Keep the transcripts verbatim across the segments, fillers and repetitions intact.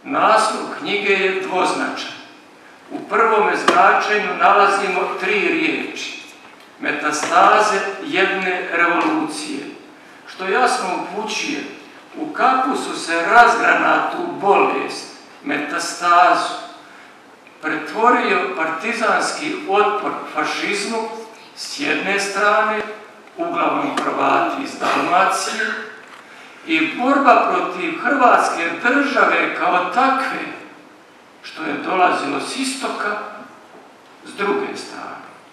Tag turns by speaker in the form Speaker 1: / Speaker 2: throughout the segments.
Speaker 1: Naslov knjige je dvoznačan. U prvome značenju nalazimo tri riječi. Metastaze jedne revolucije, što jasno upućuje u kakvu su se razgranatu bolest, metastazu, pretvorio partizanski otpor fašizmu s jedne strane, uglavnom Hrvati iz Dalmacije, i borba protiv Hrvatske države kao takve, što je dolazilo s istoka, s druge strane.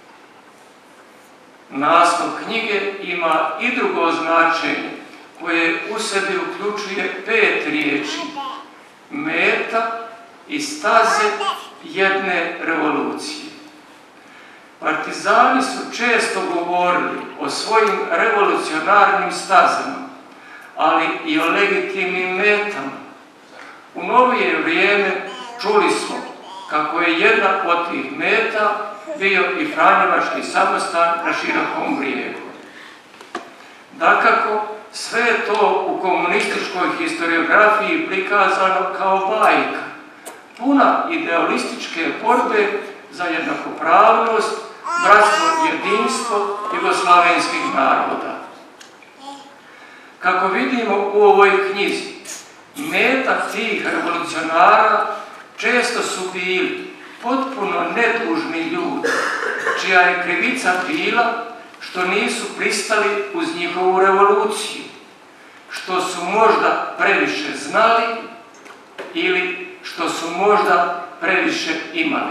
Speaker 1: Naslov knjige ima i drugo značenje, koje u sebi uključuje pet riječi: meta i staze jedne revolucije. Partizani su često govorili o svojim revolucionarnim stazama, ali i o legitimnim metama. U novije vrijeme čuli smo kako je jedna od tih meta bio i Franjevački samostan na Širokom Brijegu. Dakako, sve je to u komunističkoj historiografiji prikazano kao bajka, puna idealističke borbe za jednakopravnost, bratstvo i jedinstvo jugoslavenskih naroda. Kako vidimo u ovoj knjizi, meta tih revolucionara često su bili potpuno nedužni ljudi, čija je krivica bila što nisu pristali uz njihovu revoluciju, što su možda previše znali ili što su možda previše imali.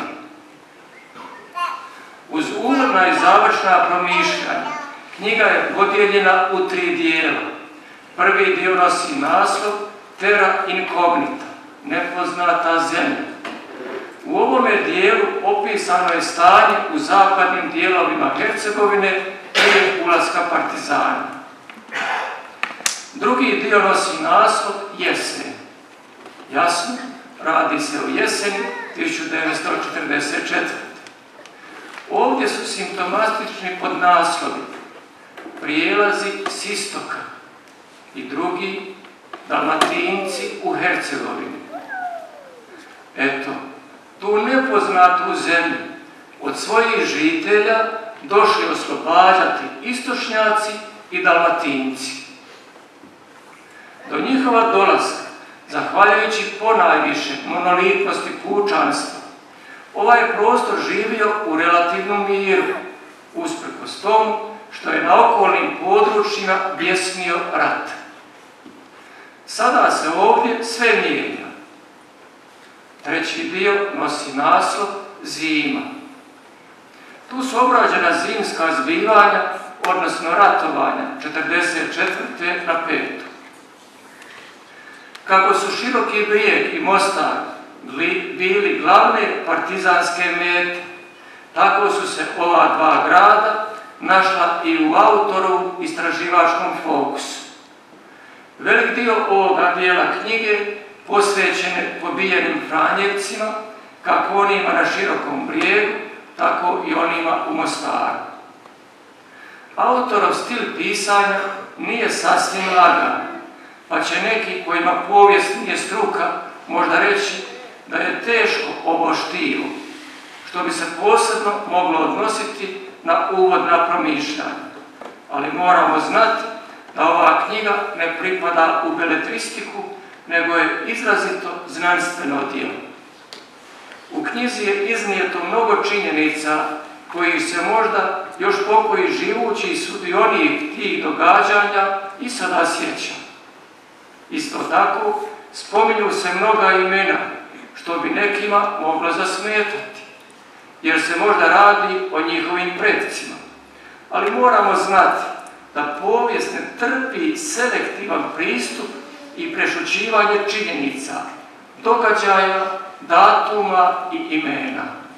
Speaker 1: Uz uvodna i završna promišljanja, knjiga je podijeljena u tri dijela. Prvi dio nosi naslov Terra incognita, nepoznata zemlja. U ovome dijelu opisano je stanje u zapadnim dijelovima Hercegovine prije ulaska partizana. Drugi dio nosi naslov Jesen. Jasno, radi se o jeseni tisuću devetsto četrdeset četvrte. Ovdje su simptomatični podnaslovi Prijelazi s istoka i drugi Dalmatinci u Hercegovini. Eto, tu nepoznatu zemlju od svojih žitelja došli oslobađati istočnjaci i Dalmatinci. Do njihova dolaska, zahvaljujući ponajviše monolitnosti pučanstva, ovaj prostor živio u relativnom miru, usprkos tomu što je na okolnim područjima bjesnio rat. Sada se ovdje sve mijenja. Treći dio nosi naslov Zima. Tu su obrađena zimska zbivanja, odnosno ratovanja četrdeset četvrte na petu. Kako su Široki Brijeg i Mostar bili glavne partizanske mete, tako su se ova dva grada našla i u autorovu istraživačkom fokusu. Velik dio ovoga dijela knjige posvećen je pobijenim Franjevcima, kako onima na Širokom Brijegu, tako i onima u Mostaru. Autorov stil pisanja nije sasvim lagan, pa će neki kojima povijest nije struka možda reći da je teško ovo štivo, što bi se posebno moglo odnositi na uvodna promišljanja. Ali moramo znati da ova knjiga ne pripada u beletristiku, nego je izrazito znanstveno djelo. U knjizi je iznijeto mnogo činjenica koji se možda još pokoji živući sudionik tih događanja i sada sjeća. Isto tako, spominju se mnoga imena, što bi nekima moglo zasmetati, jer se možda radi o njihovim predcima. Ali moramo znati da povijest ne trpi selektivan pristup i prešućivanje činjenica, događaja, datuma i imena.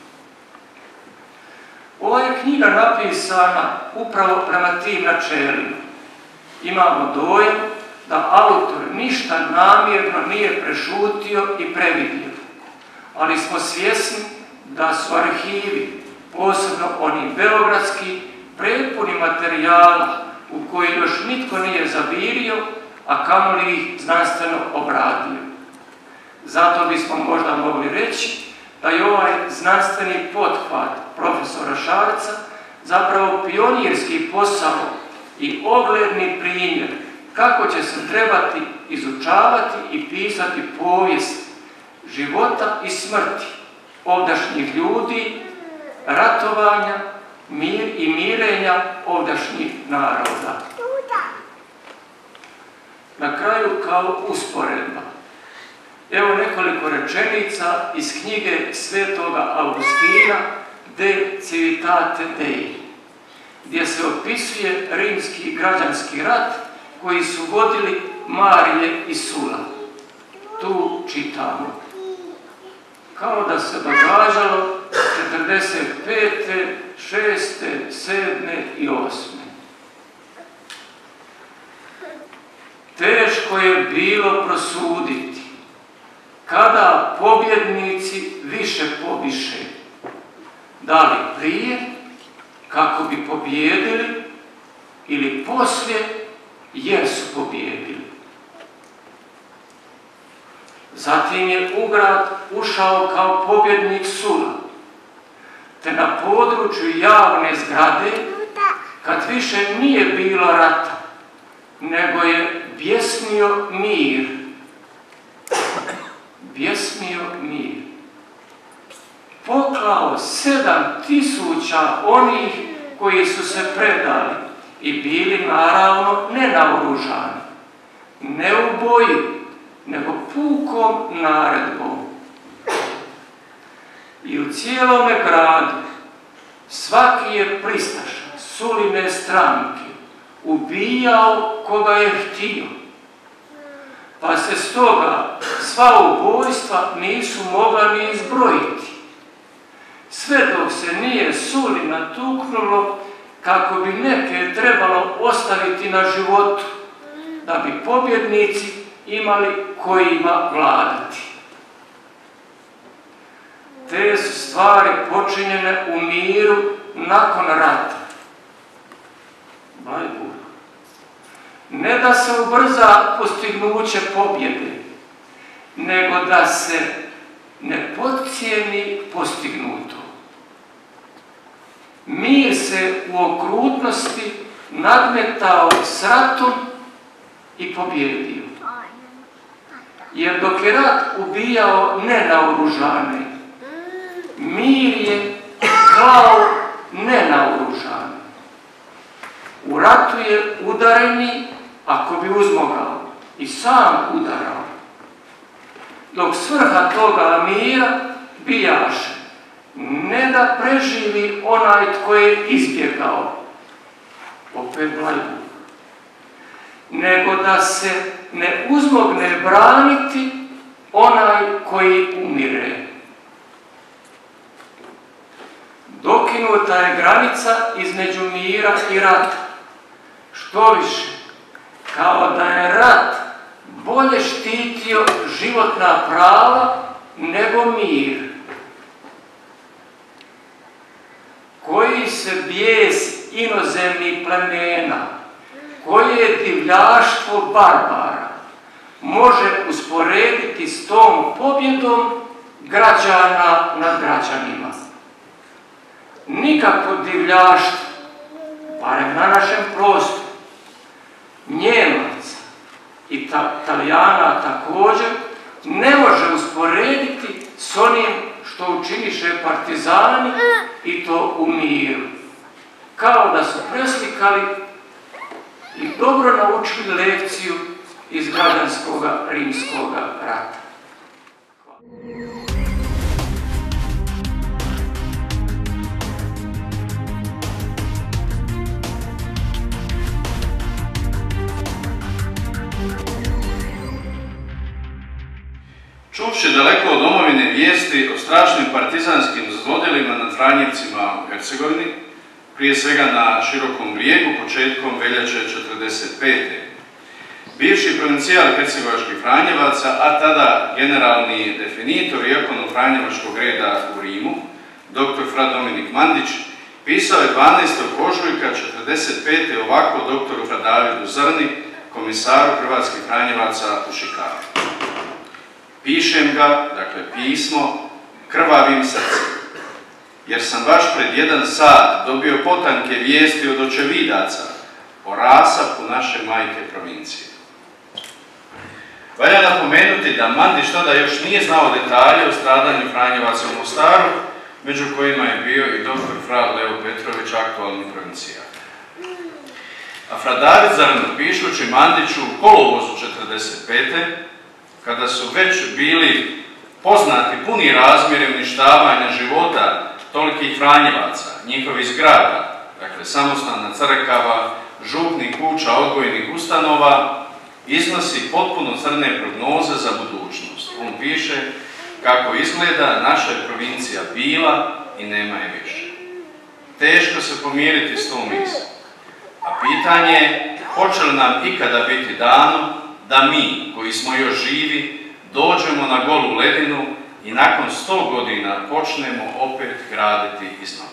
Speaker 1: Ova je knjiga napisana upravo prema tim načelima. Imamo dojam da autor ništa namjerno nije prešutio i previdio, ali smo svjesni da su arhivi, posebno oni beogradski, prepuni materijala u koji još nitko nije zavirio, a kamoli ih znanstveno obradio. Zato bismo možda mogli reći da je ovaj znanstveni pothvat profesora Šarca zapravo pionirski posao i ogledni primjer kako će se trebati izučavati i pisati povijest života i smrti ovdašnjih ljudi, ratovanja mir i mirenja ovdašnjih naroda. Na kraju kao usporedba. Evo nekoliko rečenica iz knjige Svetoga Augustina De Civitate Dei, gdje se opisuje rimski građanski rat koji su vodili Marije i Sula. Tu čitamo: kao da se događalo četrdeset pete, šeste, sedme i osme. Teško je bilo prosuditi kada pobjednici više pobiše, da li prije, kako bi pobjedili, ili poslije, jer su pobjedili. Zatim je u grad ušao kao pobjednik Sula, te na području javne zgrade, kad više nije bilo rata, nego je bjesnio mir. Bjesnio mir. Poklao sedam tisuća onih koji su se predali i bili naravno nenaoružani, ne u boju, nego pukom naredbom. I u cijelome gradu svaki je pristaša Suline stranke ubijao koga je htio, pa se stoga sva ubojstva nisu mogla ni izbrojiti, sve dok se nije Suli natuknulo kako bi neke trebalo ostaviti na životu, da bi pobjednici imali kojima vladati. Te su stvari počinjene u miru nakon rata. Blajburg. Ne da se ubrza postignuće pobjede, nego da se ne podcijeni postignuto. Mir se u okrutnosti nadmetao s ratom i pobjedio. Jer dok je rat ubijao nenaoružane, mir je klao nenaoružane. U ratu je udareni, ako bi uzmogao, i sam udarao. Dok svrha toga mira bijaše ne da preživi onaj tko je izbjegao, opet Blajburg, nego da se ne uzmogne braniti onaj koji umire. Dokinuta je granica između mira i rata. Što više, kao da je rat bolje štitio životna prava nego mir. Koji se bijes inozemnih plemena, koje divljaštvo barbara može usporediti s tom pobjedom građana nad građanima? Nikakvo divljaštvo, barem na našem prostoru, Njemaca i Italijana također, ne može usporediti s onim što učiniše partizani i to u miru. Kao da su preslikali i dobro naučili lekciju iz građanskog rimskog rata.
Speaker 2: Čuvši daleko od domovine vijesti o strašnim partizanskim zlodjelima nad Franjevcima u Hercegovini, prije svega na Širokom Brijegu početkom veljače četrdeset pete. Bivši provincijal hercegovačkih Franjevaca, a tada generalni definitor i ekonom Franjevačkog reda u Rimu, doktor Fra Dominik Mandić, pisao je dvanaestog ožujka četrdeset pete ovako doktoru Fra Davidu Zrni, komisaru hrvatskih Franjevaca u Chicagu. Pišem ga, dakle pismo, krvavim srcem, jer sam baš pred jedan sat dobio potanke vijesti od očevidaca o rasapu naše majke provincije. Valja napomenuti da Mandić tada još nije znao detalje o stradanju Franjevaca u Mostaru, među kojima je bio i doktor fra Leo Petrović, aktualni provincijal. A fra David Zrno, pišući Mandiću u kolovozu četrdeset pete, kada su već bili poznati puni razmjeri uništavanja života tolikih Franjevaca, njihovih zgrada, dakle samostana crkava, župnih kuća, odgojnih ustanova, iznosi potpuno crne prognoze za budućnost. On piše kako izgleda naša je provincija bila i nema je više. Teško se pomiriti s tom misli. A pitanje je, hoće li nam ikada biti dano da mi, koji smo još živi, dođemo na golu ledinu i nakon sto godina počnemo opet graditi iznova.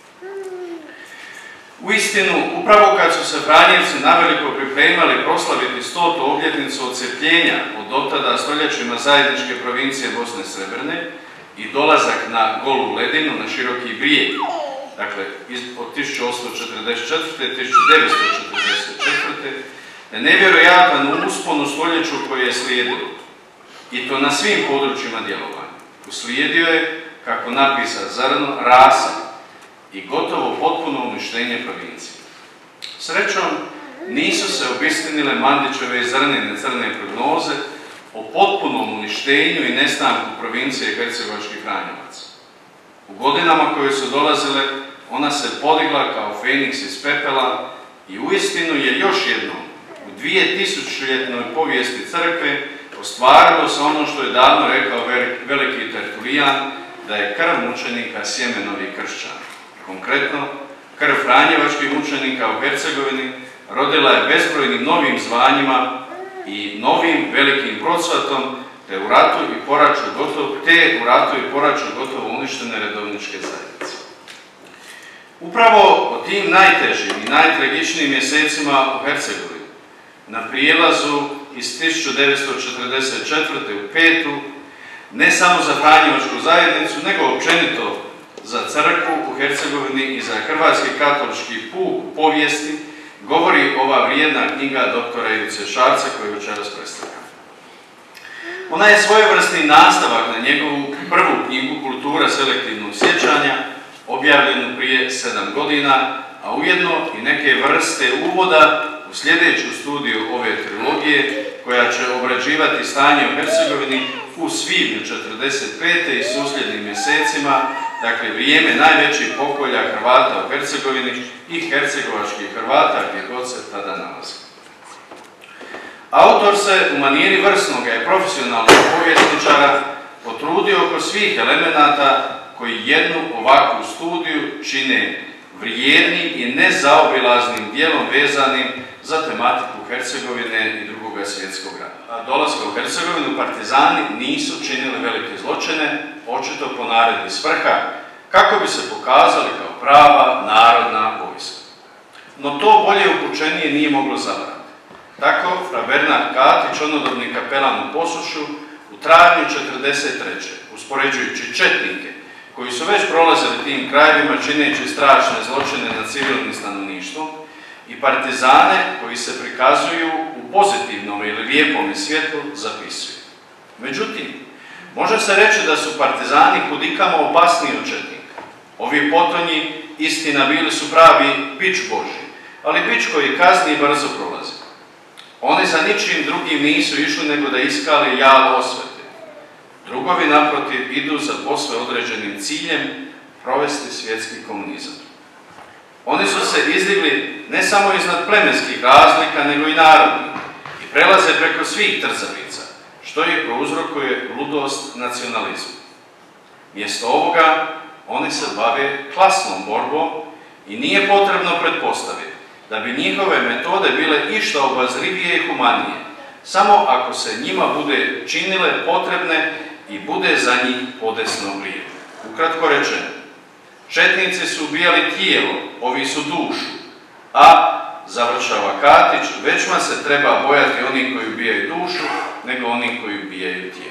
Speaker 2: Uistinu, upravo kad su se Franjevci naveliko pripremali proslaviti stotu obljetnicu odcepljenja od dotada stoljećima zajedničke provincije Bosne i Srebrne i dolazak na golu ledinu, na široki brijeg, dakle od tisuću osamsto četrdeset četvrte. do tisuću devetsto četrdeset četvrte. je nevjerojatan uspon u stoljeću koje je slijedilo, i to na svim područjima djelovanja. Uslijedio je, kako napisa Zrno, rasa i gotovo potpuno uništenje provincije. Srećom, nisu se obistinile Mandićeve i Zrnine crne prognoze o potpunom uništenju i nestanku provincije hercegovačkih Franjevaca. U godinama koje su dolazile, ona se podigla kao Feniks iz pepela i uistinu je još jednom u dvijetisućljetnoj povijesti crkve ostvarilo se ono što je davno rekao veliki Tertulijan, da je krv mučenika sjemenovi kršćani. Konkretno, krv franjevačkih mučenika u Hercegovini rodila je bezbrojnim novim zvanjima i novim velikim procvatom, te u ratu i poraću gotovo, te u ratu i poraću gotovo uništene redovničke zajednice. Upravo o tim najtežim i najtragičnijim mjesecima u Hercegovini, na prijelazu iz tisuću devetsto četrdeset četvrte. u petu, ne samo za Franjevačku zajednicu, nego općenito za crkvu u Hercegovini i za hrvatski katolički puk povijesti, govori ova vrijedna knjiga doktora Ivice Šarca koju večeras predstavljam. Ona je svojevrsni nastavak na njegovu prvu knjigu Kultura selektivnog sjećanja, objavljenu prije sedam godina, a ujedno i neke vrste uvoda u sljedeću studiju ove trilogije, koja će obrađivati stanje u Hercegovini u svibnju četrdeset pete i susljednim mjesecima, dakle vrijeme najvećih pokolja Hrvata u Hercegovini i hercegovačkih Hrvata gdje god se tada nalazi. Autor se u maniri vrsnog i profesionalnog povjesničara potrudio oko svih elemenata koji jednu ovakvu studiju čine vrijednim i nezaobilaznim dijelom vezanim za tematiku Hercegovine i drugoga svjetskog rata. Dolaska u Hercegovinu partizani nisu činili velike zločine, očito po naredbi s vrha, kako bi se pokazali kao prava narodna vojska. No to bolje upućenije nije moglo zabrati. Tako, fra Bernard Katić, onodobni kapelan u Posušu, u travnju četrdeset treće. uspoređujući četnike, koji su već prolazili tim krajevima čineći strašne zločine nad civilnim stanovništvom, i partizane koji se prikazuju u pozitivnom ili lijepom svjetlu zapisuju. Međutim, može se reći da su partizani kudikamo opasniji od četnika. Ovi potonji, istina, bili su pravi bič Božji, ali bič koji kazni i brzo prolazi. Oni za ničim drugim nisu išli nego da iskali jalo osvete. Drugovi, naprotiv, idu za posve određenim ciljem provesti svjetski komunizam. Oni su se izdigli ne samo iznad plemenskih razlika, nego i narodnih, i prelaze preko svih trzavica, što je prouzrokuje ludost nacionalizmu. Mjesto ovoga, oni se bave klasnom borbom i nije potrebno pretpostaviti da bi njihove metode bile išta obazrivije i humanije, samo ako se njima bude činile potrebne i bude za njih podesno vrijeme. Ukratko rečeno, četnici su ubijali tijelo, ovi su dušu, a, završava Katić, većma se treba bojati onih koji ubijaju dušu, nego onih koji ubijaju tijelo.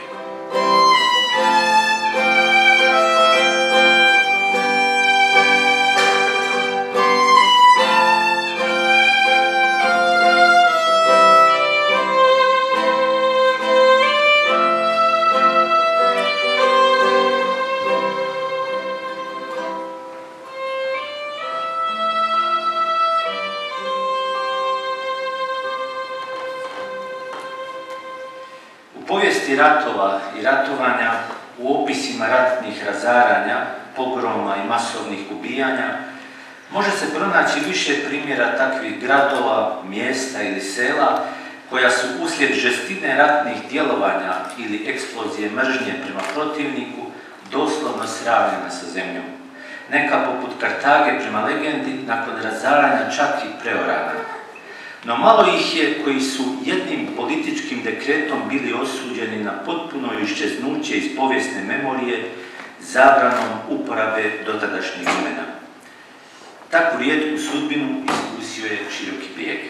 Speaker 3: povijesti ratova i ratovanja, u opisima ratnih razaranja, pogroma i masovnih ubijanja, može se pronaći više primjera takvih gradova, mjesta ili sela koja su uslijed žestine ratnih djelovanja ili eksplozije mržnje prema protivniku doslovno sravnjena sa zemljom. Neka poput Kartage prema legendi nakon razaranja čak i preorana. No malo ih je koji su jednim političkim dekretom bili osuđeni na potpuno iščeznuće iz povijesne memorije zabranom uporabe dotadašnjih imena. Takvu rijetku sudbinu iskusio je Široki Brijeg.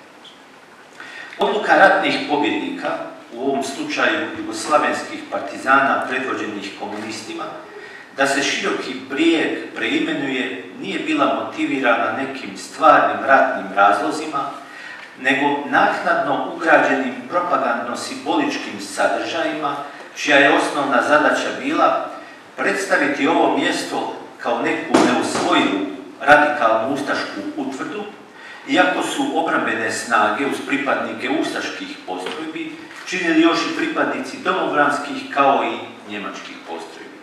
Speaker 3: Odluka ratnih pobjednika, u ovom slučaju jugoslavenskih partizana predvođenih komunistima, da se Široki Brijeg preimenuje nije bila motivirana nekim stvarnim ratnim razlozima, nego naknadno ugrađenim propagandno-simboličkim sadržajima, čija je osnovna zadaća bila predstaviti ovo mjesto kao neku neusvojivu radikalnu ustašku utvrdu, iako su obrambene snage uz pripadnike ustaških postrojbi činili još i pripadnici domobranskih kao i njemačkih postrojbi.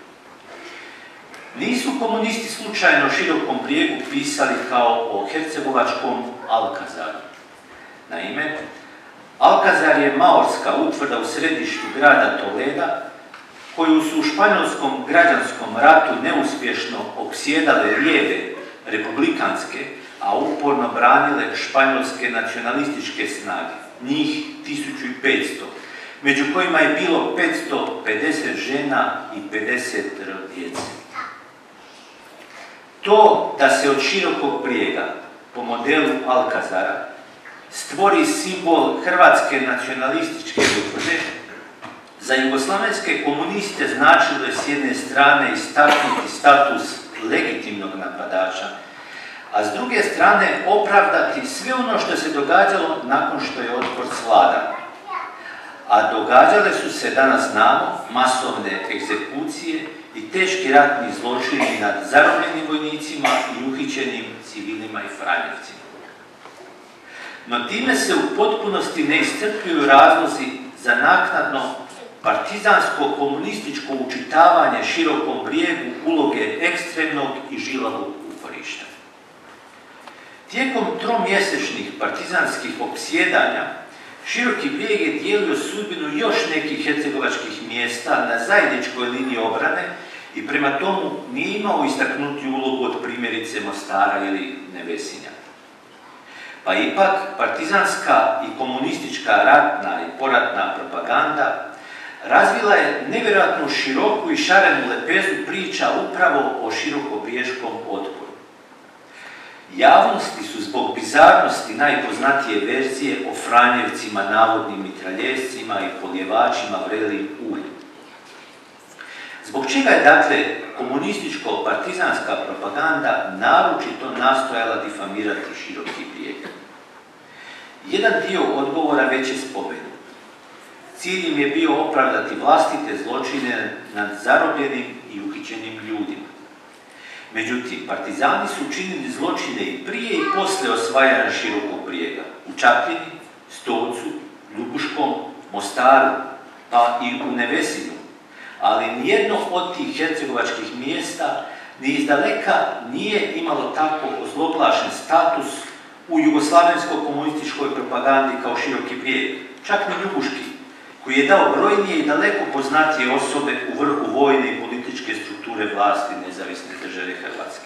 Speaker 3: Nisu komunisti slučajno Širokom Brijegu pisali kao o hercegovačkom Alkazaru. Naime, Alkazar je maorska utvrda u središtu grada Toleda, koju su u španjolskom građanskom ratu neuspješno opsjedale lijeve republikanske, a uporno branile španjolske nacionalističke snage, njih tisuću petsto, među kojima je bilo petsto pedeset žena i pedeset djece. To da se od Širokog Brijega, po modelu Alkazara, stvori simbol hrvatske nacionalističke utvrde, za jugoslavenske komuniste značilo je s jedne strane istaknuti status legitimnog napadača, a s druge strane opravdati sve ono što se događalo nakon što je otpor svladan. A događale su se, danas znamo, masovne egzekucije i teški ratni zločini nad zarobljenim vojnicima i uhićenim civilima i franjevcima. No time se u potpunosti ne iscrpljuju razlozi za naknadno partizansko-komunističko učitavanje Širokom Brijegu uloge ekstremnog i žilavog uporišta. Tijekom tromjesečnih partizanskih opsjedanja, Široki Brijeg je dijelio sudbinu još nekih hercegovačkih mjesta na zajedničkoj liniji obrane i prema tomu nije imao istaknuti ulogu od primjerice Mostara ili Nevesinja. Pa ipak, partizanska i komunistička ratna i poratna propaganda razvila je nevjerojatno široku i šarenu lepezu priča upravo o širokobriješkom otporu. Javnosti su zbog bizarnosti najpoznatije verzije o franjevcima, navodnim mitraljezcima i poljevačima vrelim uljem. Zbog čega je, dakle, komunističko-partizanska propaganda naročito nastojala difamirati Široki Brijeg? Jedan dio odgovora već je spomenut. Cilj im je bio opravdati vlastite zločine nad zarobljenim i uhićenim ljudima. Međutim, partizani su činili zločine i prije i poslije osvajanja Širokog Brijega, u Čapljini, Stocu, Ljubuškom, Mostaru, pa i u Nevesinu, ali nijedno od tih hercegovačkih mjesta ni izdaleka nije imalo tako ozloglašen status u jugoslavensko-komunističkoj propagandi kao Široki Brijeg, čak ni Ljubuški, koji je dao brojnije i daleko poznatije osobe u vrhu vojne i političke strukture vlasti nezavisne države Hrvatske.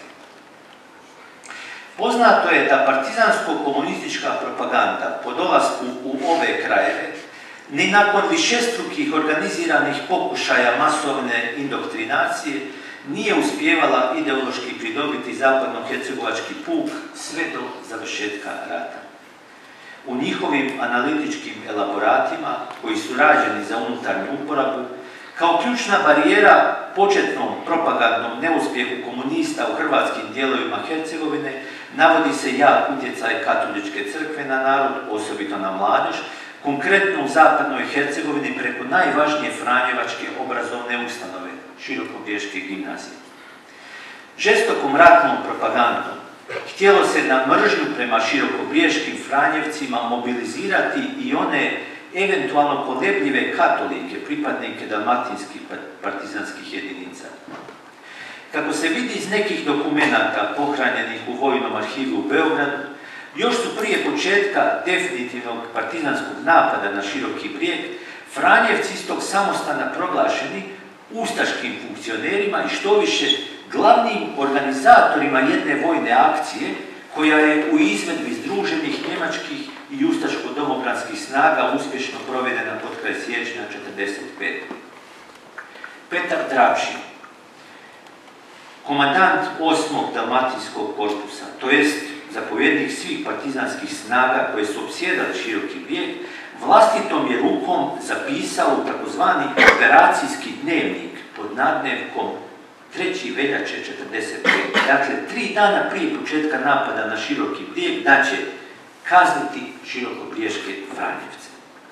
Speaker 3: Poznato je da partizansko-komunistička propaganda po dolasku u ove krajeve, ni nakon višestrukih organiziranih pokušaja masovne indoktrinacije, nije uspijevala ideološki pridobiti zapadno-hercegovački puk sve do završetka rata. U njihovim analitičkim elaboratima, koji su rađeni za unutarnju uporabu, Kao ključna barijera početnom propagandnom neuspjehu komunista u hrvatskim dijelovima Hercegovine navodi se jak utjecaj katoličke crkve na narod, osobito na mladež, konkretno u zapadnoj Hercegovini preko najvažnije franjevačke obrazovne ustanove, Širokobriješke gimnazije. Žestokom ratnom propagandom htjelo se na mržnju prema širokobriješkim franjevcima mobilizirati i one eventualno kolebljive katolike, pripadnike dalmatinskih partizanskih jedinica. Kako se vidi iz nekih dokumenata pohranjenih u Vojnom arhivu u Beogradu, još su prije početka definitivnog partizanskog napada na Široki Brijeg Franjevci iz tog samostana proglašeni ustaškim funkcionerima i što više glavnim organizatorima jedne vojne akcije koja je u izvedbi združenih njemačkih i ustaško-domobranskih snaga uspješno provedena pod kraj siječnja četrdeset pete. Petar Drapšin, komandant osmog dalmatinskog korpusa, to jest zapovjednik svih partizanskih snaga koje su opsjedali Široki Brijeg, vlastitom je rukom zapisao u takozvani operacijski dnevnik pod nadnevkom treće veljače četrdeset pete. Dakle, tri dana prije početka napada na Široki Brijeg da će kazniti širokobriješke Franjevce.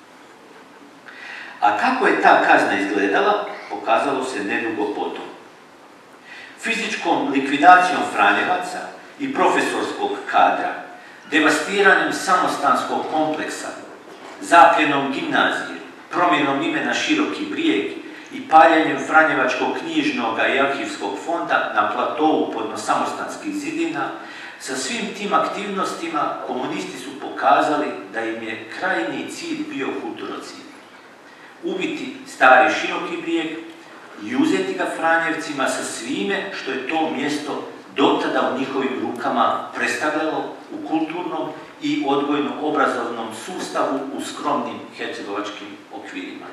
Speaker 3: A kako je ta kazna izgledala, pokazalo se nedugo potom. Fizičkom likvidacijom Franjevaca i profesorskog kadra, devastiranjem samostanskog kompleksa, zapljenom gimnazije, promjenom imena Široki Brijeg i paljenjem Franjevačkog knjižnog i arhivskog fonda na platovu podno samostanskih zidina, sa svim tim aktivnostima komunisti su pokazali da im je krajnji cilj bio kulturocid. Ubiti stari Široki Brijeg i uzeti ga Franjevcima sa svime što je to mjesto dotada u njihovim rukama predstavljalo u kulturnom i odgojno-obrazovnom sustavu u skromnim hercegovačkim okvirima.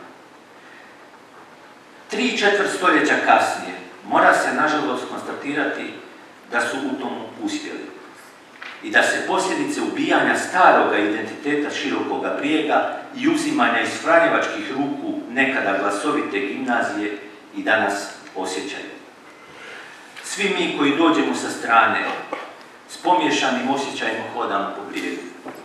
Speaker 3: Tri četvrt stoljeća kasnije mora se nažalost konstatirati da su u tomu uspjeli i da se posljedice ubijanja staroga identiteta Širokoga Brijega i uzimanja iz franjevačkih ruku nekada glasovite gimnazije i danas osjećaju. Svi mi koji dođemo sa strane s pomiješanim osjećajima hodamo po Brijegu.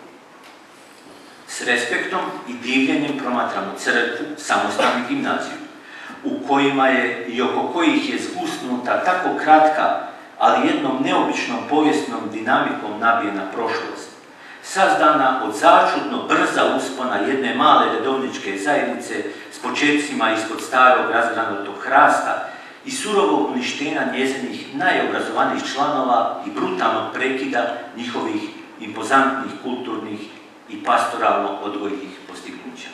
Speaker 3: S respektom i divljenjem promatramo crkvu, samostan i gimnaziju, u kojima je i oko kojih je zgusnuta tako kratka, ali jednom neobičnom povijesnom dinamikom nabijena prošlost, sazdana od začudno brza uspona jedne male redovničke zajednice s počecima ispod starog razgranutog hrasta i surovog uništenja njezinih najobrazovanijih članova i brutalnog prekida njihovih impozantnih kulturnih i pastoralno-odgojnih postignuća.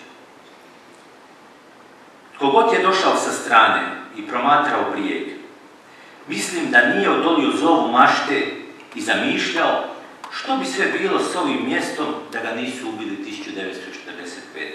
Speaker 3: Tko god je došao sa strane i promatrao Brijeg, mislim da nije odolio zovu mašte i zamišljao što bi sve bilo s ovim mjestom da ga nisu ubili tisuću devetsto četrdeset pete.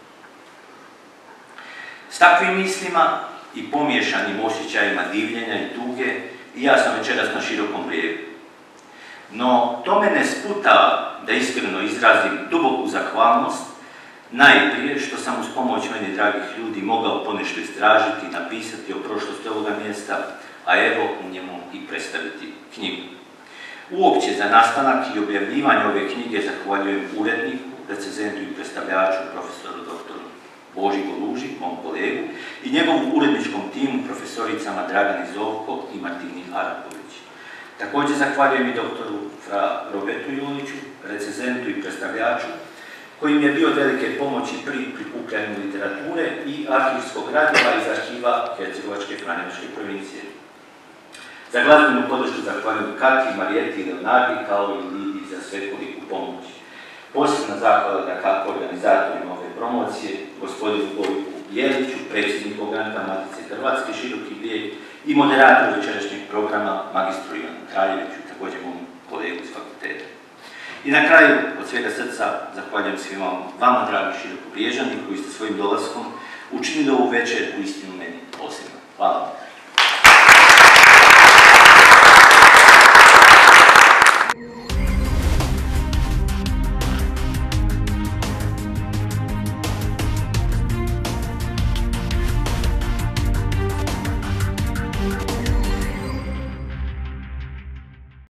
Speaker 3: S takvim mislima i pomiješanim osjećajima divljenja i tuge i ja sam večeras na Širokom Brijegu. No, to me ne sputava da iskreno izrazim duboku zahvalnost, najprije što sam uz pomoć meni dragih ljudi mogao ponešto istražiti i napisati o prošlosti ovoga mjesta, a evo u njemu i predstaviti knjigu. Uopće za nastanak i objavljivanje ove knjige zahvaljujem uredniku, recenzentu i predstavljaču, profesoru doktoru Boži Goluži, mom kolegu, i njegovom uredničkom timu, profesoricama Dragani Zovko i Martini Arapović. Također zahvaljujem i doktoru fra Robertu Juniću, recenzentu i predstavljaču, koji mi je bio velike pomoći pri prikupljanju literature i arhivskog gradiva iz arhiva Hercegovačke Franjevačke provincije. Za glazbenu podršku zahvaljujem Kati, Marijeti i Leonardi, kao i Lidiji za svekoliku pomoć. Posebna zahvala dakako organizatorima ove promocije, gospodinu Gojku Jeliću, predsjedniku ogranka Matice Hrvatske Široki Brijeg i moderatoru večerašnjeg programa, magistru Ivanu Kraljeviću, također mom kolegu iz fakulteta. I na kraju, od svega srca, zahvaljujem svima vama, dragi Širokobriježani, koji ste svojim dolaskom učinili ovu večer u istinu meni posebno. Hvala vam.